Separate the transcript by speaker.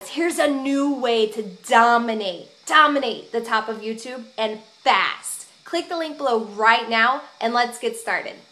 Speaker 1: here's a new way to dominate the top of YouTube and fast. Click the link below right now and let's get started.